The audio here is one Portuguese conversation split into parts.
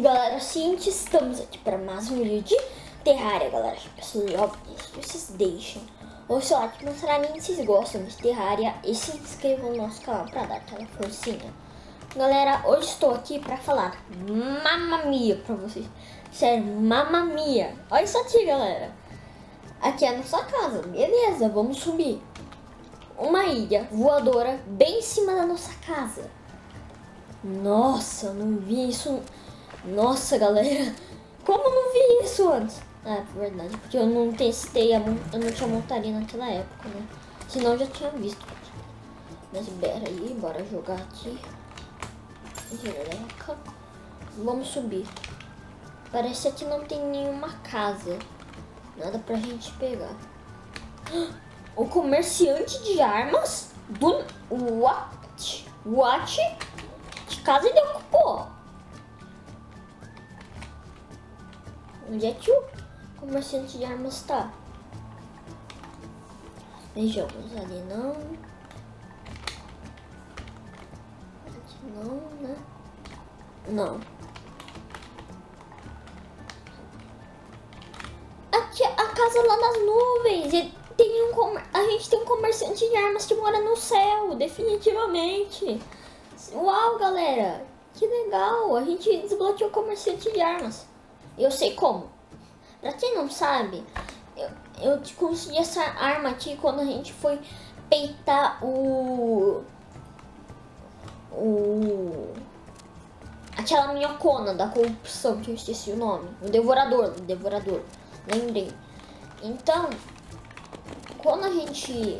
Galera, seguinte, estamos aqui para mais um vídeo de Terraria, galera. Espero que vocês deixem o seu like, mostrarem se vocês gostam de Terraria e se inscrevam no nosso canal para dar aquela forcinha. Galera, hoje estou aqui para falar Mamma Mia para vocês. Sério, Mamma Mia. Olha isso aqui, galera. Aqui é a nossa casa, beleza, vamos subir uma ilha voadora bem em cima da nossa casa. Nossa, eu não vi isso. Nossa, galera, como eu não vi isso antes? É verdade, porque eu não testei, eu não tinha montaria naquela época, né? Senão eu já tinha visto. Mas pera aí, bora jogar aqui. Vamos subir. Parece que não tem nenhuma casa. Nada pra gente pegar. O comerciante de armas do... What? Que casa ele ocupou? Onde é que o comerciante de armas está? Vejamos ali, não. Aqui não, né? Não. Aqui é a casa lá das nuvens. E tem a gente tem um comerciante de armas que mora no céu, definitivamente. Uau, galera, que legal. A gente desbloqueou o comerciante de armas. Eu sei como. Pra quem não sabe, eu consegui essa arma aqui quando a gente foi peitar aquela minhocona da corrupção, que eu esqueci o nome. O devorador. Lembrei. Então, quando a gente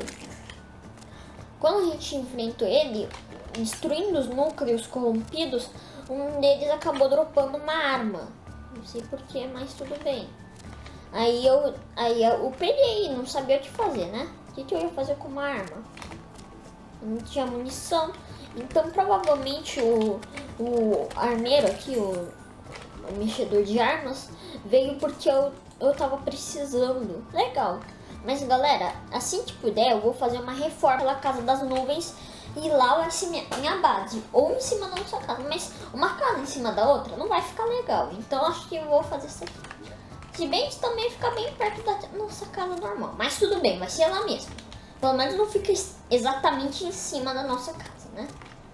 enfrentou ele, destruindo os núcleos corrompidos, um deles acabou dropando uma arma. Não sei porquê, mas tudo bem. Aí eu peguei, não sabia o que fazer, né? O que eu ia fazer com uma arma? Eu não tinha munição. Então provavelmente o armeiro aqui, o mexedor de armas, veio porque eu tava precisando. Legal. Mas galera, assim que puder, eu vou fazer uma reforma na Casa das Nuvens. E lá vai ser minha base, ou em cima da nossa casa, mas uma casa em cima da outra não vai ficar legal. Então acho que eu vou fazer isso aqui. Se bem que também fica bem perto da nossa casa normal, mas tudo bem, vai ser lá mesmo. Pelo menos não fica exatamente em cima da nossa casa, né?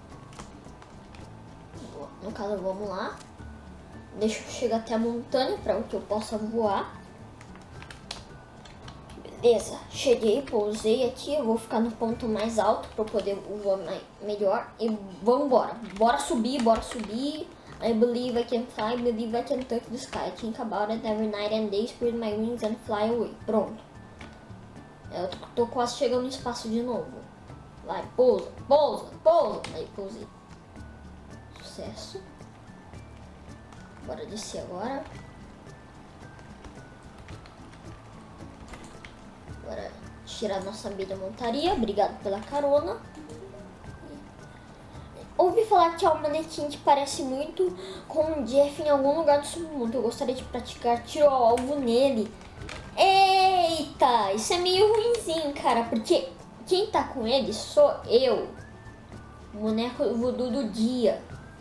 No caso, vamos lá. Deixa eu chegar até a montanha para que eu possa voar. Beleza, cheguei, pousei aqui, eu vou ficar no ponto mais alto para poder voar melhor. E vamos embora, bora subir. I believe I can fly, believe I can touch the sky. Think about it every night and day, spread my wings and fly away. Pronto. Eu tô quase chegando no espaço de novo. Vai, pousa. Aí, pousei. Sucesso. Bora descer agora. Agora tirar nossa abelha montaria. Obrigado pela carona. Ouvi falar que há um manequim que parece muito com o Jeff em algum lugar do submundo. Eu gostaria de praticar tiro ao alvo nele. Eita, isso é meio ruinzinho, cara, porque quem tá com ele sou eu, o boneco voodoo do dia.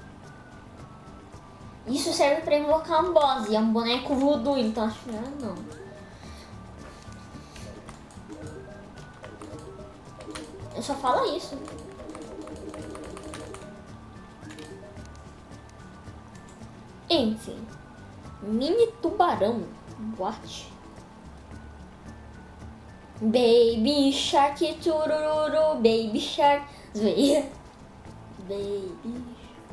Isso serve pra invocar um boss, e é um boneco voodoo, então acho que não. Eu só falo isso. Enfim. Mini tubarão. What? Baby shark turururu. Baby shark. Zoeira. Baby.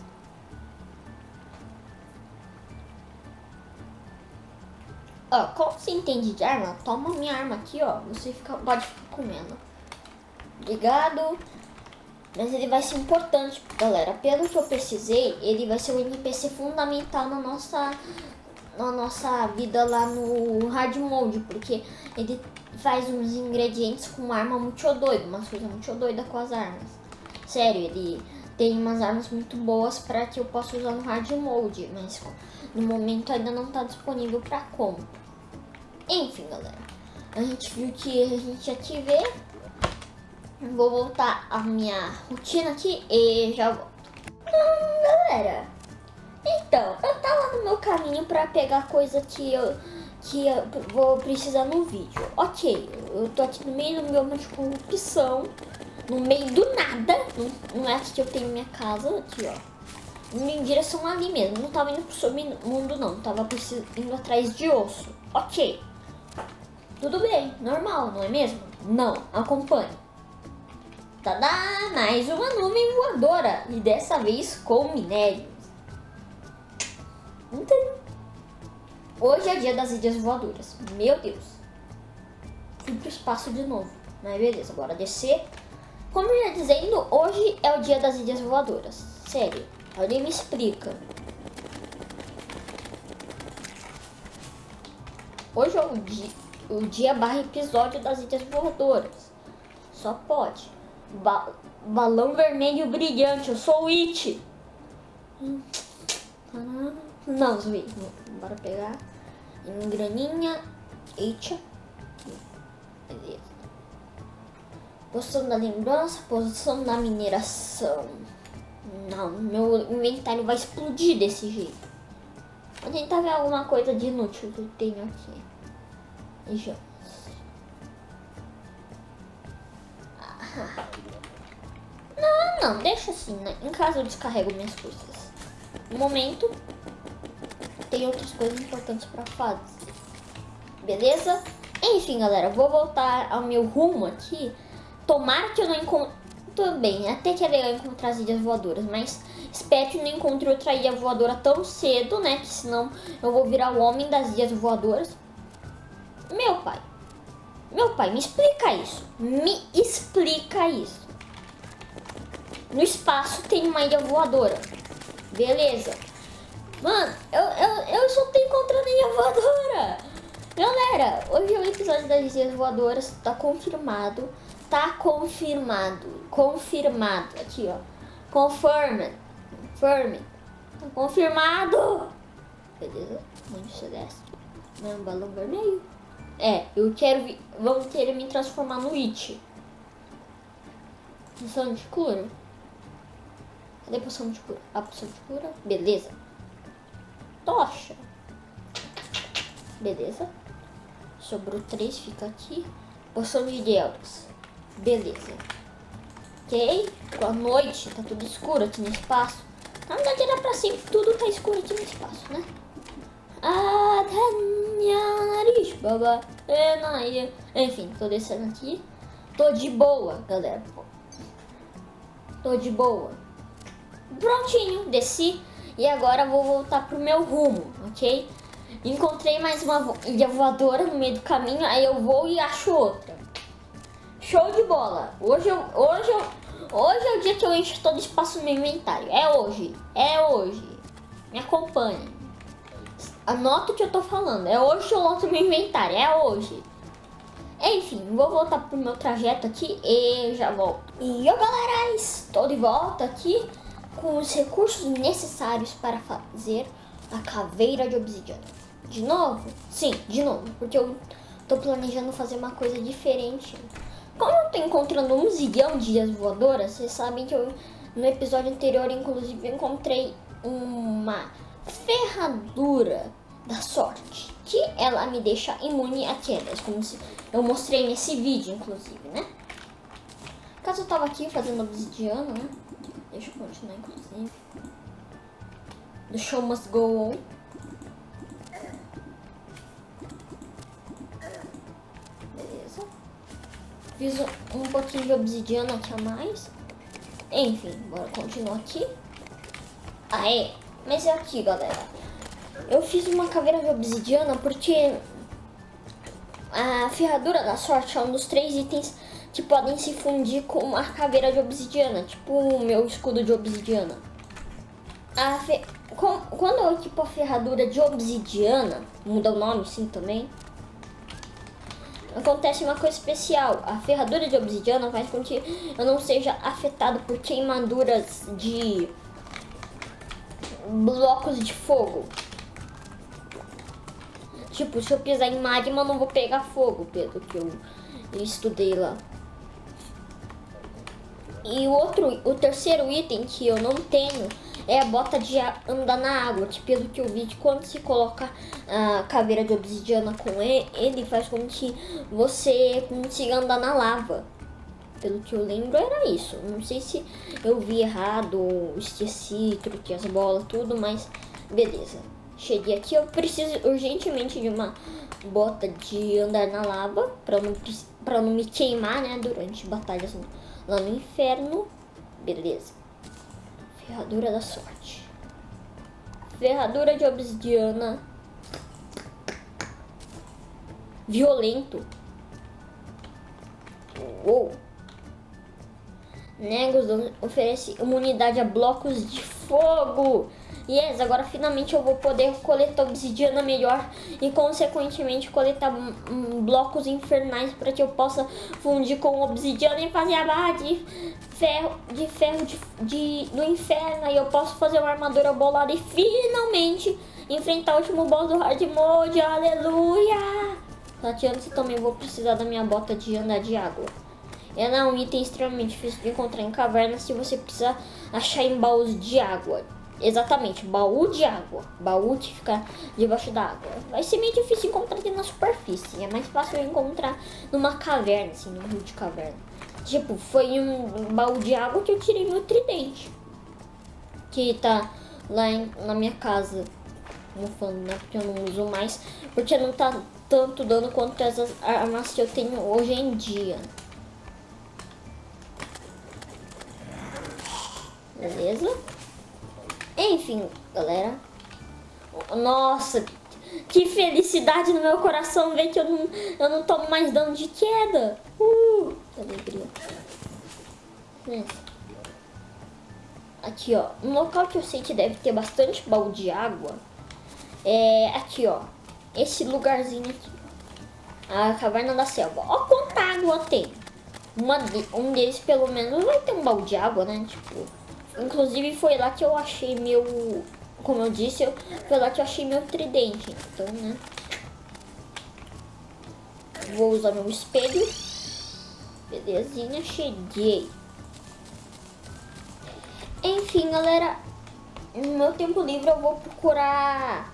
Ó, como você entende de arma, toma minha arma aqui, ó. Você pode ficar comendo. Obrigado. Mas ele vai ser importante, galera. Pelo que eu pesquisei, ele vai ser um NPC fundamental na nossa vida lá no hard mode, porque ele faz uns ingredientes com uma arma muito doida, umas coisas muito doidas com as armas. Sério, ele tem umas armas muito boas para que eu possa usar no hard mode, mas no momento ainda não está disponível para compra. Enfim, galera, a gente viu que a gente ia te ver. Vou voltar a minha rotina aqui e já volto. Galera, então, eu tava no meu caminho pra pegar coisa que eu vou precisar no vídeo. Ok, eu tô aqui no meio do meu monte de corrupção, no meio do nada. Não é aqui que eu tenho minha casa, aqui ó. Em direção ali mesmo, não tava indo pro submundo não, tava indo atrás de osso. Ok, tudo bem, normal, não é mesmo? Não, acompanhe. Tadá, mais uma nuvem voadora, e dessa vez com minérios. Então, hoje é dia das ilhas voadoras. Meu Deus. Fui pro espaço de novo. Mas beleza, bora descer. Como eu ia dizendo, hoje é o dia das ilhas voadoras. Sério, alguém me explica. Hoje é o dia barra episódio das ilhas voadoras. Só pode. Balão vermelho brilhante, eu sou o It. Não, Zui. Bora pegar. Graninha. Eita. Beleza. Poção da lembrança. Poção da mineração. Não, meu inventário vai explodir desse jeito. Vou tentar ver alguma coisa de inútil que eu tenho aqui. Já. Não, deixa assim, né? Em casa eu descarrego minhas coisas. No momento, tem outras coisas importantes pra fazer. Beleza? Enfim, galera, vou voltar ao meu rumo aqui. Tomara que eu não encontre... Tudo bem, até que é legal encontrar as ilhas voadoras, mas espero que não encontre outra ilha voadora tão cedo, né? Que senão eu vou virar o homem das ilhas voadoras. Meu pai, me explica isso. Me explica isso. No espaço tem uma ilha voadora. Beleza. Mano, eu só tô encontrando ilha voadora. Galera, hoje é o episódio das ilhas voadoras. Tá confirmado. Tá confirmado. Confirmado. Aqui, ó. Confirmed. Confirmed. Tá confirmado. Beleza. Monte celeste. Um balão vermelho. É, eu quero... Vamos querer me transformar no It. Poção de cura. Cadê poção de cura? A poção de cura. Beleza. Tocha. Beleza. Sobrou 3, fica aqui. Poção de Deus. Beleza. Ok. Boa noite. Tá tudo escuro aqui no espaço. Na verdade era pra sempre. Tudo tá escuro aqui no espaço, né? Ah, nariz, baba. Enfim, tô descendo aqui. Tô de boa, galera. Tô de boa. Prontinho, desci. E agora vou voltar pro meu rumo, ok? Encontrei mais uma ilha voadora no meio do caminho. Aí eu vou e acho outra. Show de bola. Hoje é o dia que eu encho todo o espaço no meu inventário. É hoje. É hoje. Me acompanhe. Anota o que eu tô falando. É hoje que eu loto meu inventário. É hoje. Enfim, vou voltar pro meu trajeto aqui e já volto. E eu, galera, estou de volta aqui com os recursos necessários para fazer a caveira de obsidiana. De novo? Sim, de novo. Porque eu tô planejando fazer uma coisa diferente. Como eu tô encontrando um zilhão de ilhas voadoras, vocês sabem que eu, no episódio anterior, inclusive, encontrei uma ferradura da sorte, que ela me deixa imune a quedas, como se eu mostrei nesse vídeo, inclusive, né? Caso eu tava aqui fazendo obsidiana, né? Deixa eu continuar, inclusive. The show must go on. Beleza. Fiz um pouquinho de obsidiana aqui a mais. Enfim, bora continuar aqui. Aê! Mas é aqui, galera. Eu fiz uma caveira de obsidiana porque a ferradura da sorte é um dos 3 itens que podem se fundir com uma caveira de obsidiana, tipo o meu escudo de obsidiana. Quando eu equipo a ferradura de obsidiana, muda o nome sim também, acontece uma coisa especial. A ferradura de obsidiana faz com que eu não seja afetado por queimaduras de blocos de fogo. Tipo, se eu pisar em magma, eu não vou pegar fogo, pelo que eu estudei lá. E o terceiro item que eu não tenho é a bota de andar na água, que pelo que eu vi, quando se coloca a caveira de obsidiana com ele faz com que você consiga andar na lava. Pelo que eu lembro era isso. Não sei se eu vi errado ou esqueci, troquei as bolas, tudo, mas beleza. Cheguei aqui, eu preciso urgentemente de uma bota de andar na lava pra não me queimar, né, durante batalhas lá no inferno. Beleza. Ferradura da sorte. Ferradura de obsidiana. Violento. Uou. Negos oferece imunidade a blocos de fogo. Yes, agora finalmente eu vou poder coletar obsidiana melhor e consequentemente coletar blocos infernais para que eu possa fundir com obsidiana e fazer a barra de ferro do inferno. E eu posso fazer uma armadura bolada e finalmente enfrentar o último boss do hard mode. Aleluia! Só que antes eu também vou precisar da minha bota de andar de água. Ela é um item extremamente difícil de encontrar em cavernas se você precisar achar em baús de água. Exatamente, baú de água. Baú que fica debaixo da água. Vai ser meio difícil encontrar aqui na superfície. É mais fácil encontrar numa caverna, assim, num rio de caverna. Tipo, foi um baú de água que eu tirei meu tridente. Que tá lá na minha casa. Mofando, né? Porque eu não uso mais. Porque não tá tanto dano quanto essas armas que eu tenho hoje em dia. Beleza? Enfim, galera. Nossa, que felicidade no meu coração ver que eu não tomo mais dano de queda. Que alegria. Aqui, ó. Um local que eu sei que deve ter bastante baú de água. É aqui, ó. Esse lugarzinho aqui. A caverna da selva. Ó quanta água tem. Um deles, pelo menos, vai ter um baú de água, né? Tipo... Inclusive foi lá que eu achei meu... Como eu disse, foi lá que eu achei meu tridente. Então, né? Vou usar meu espelho. Belezinha, cheguei. Enfim, galera. No meu tempo livre eu vou procurar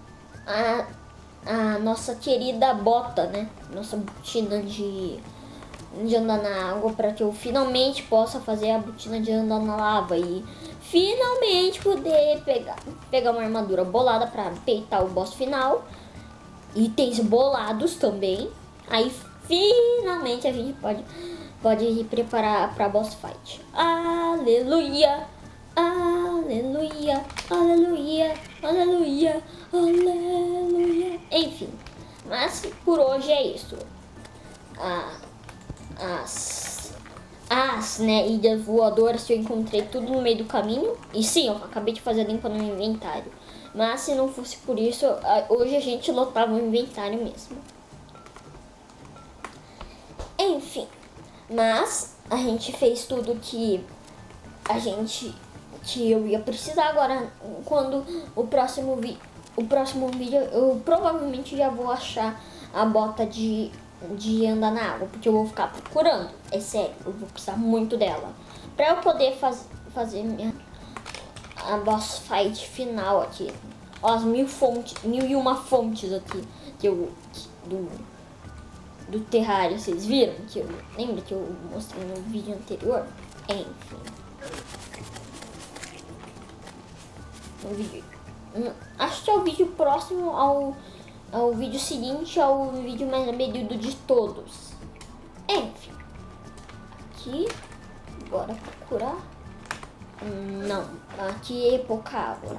a nossa querida bota, né? Nossa botina de andar na água, para que eu finalmente possa fazer a botina de andar na lava e finalmente poder pegar uma armadura bolada para peitar o boss final. Itens bolados também. Aí finalmente a gente pode ir preparar para boss fight. Aleluia! Aleluia! Aleluia! Aleluia! Aleluia! Enfim, mas por hoje é isso. Né, ilhas voadoras que eu encontrei tudo no meio do caminho. E sim, eu acabei de fazer a limpa no inventário. Mas se não fosse por isso, hoje a gente lotava o inventário mesmo. Enfim, mas a gente fez tudo que eu ia precisar. Agora, quando o próximo vídeo, eu provavelmente já vou achar a bota de andar na água, porque eu vou ficar procurando. É sério, eu vou precisar muito dela pra eu poder fazer a boss fight final aqui. Ó, as 1001 fontes aqui do terrário, vocês viram? Lembra que eu mostrei no vídeo anterior? Enfim, acho que é o vídeo próximo ao vídeo seguinte, ao vídeo mais medido de todos. Enfim, aqui, bora procurar. Não, aqui é pouca água.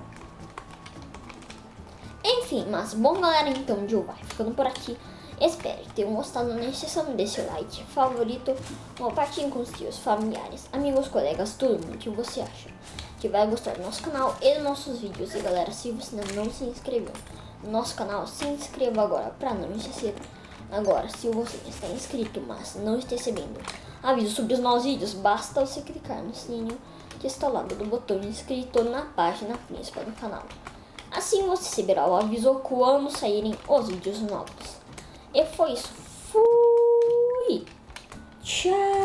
Enfim, mas bom, galera, então o Joe vai ficando por aqui. Espero que tenham gostado. Não esqueçam de deixar o like, favorito, compartilhem com os seus familiares, amigos, colegas, todo mundo que você acha que vai gostar do nosso canal e dos nossos vídeos. E galera, se você ainda não se inscreveu no nosso canal, se inscreva agora para não esquecer. Agora, se você está inscrito, mas não está recebendo aviso sobre os novos vídeos, basta você clicar no sininho que está ao lado do botão inscrito na página principal do canal. Assim você receberá o aviso quando saírem os vídeos novos. E foi isso. Fui! Tchau!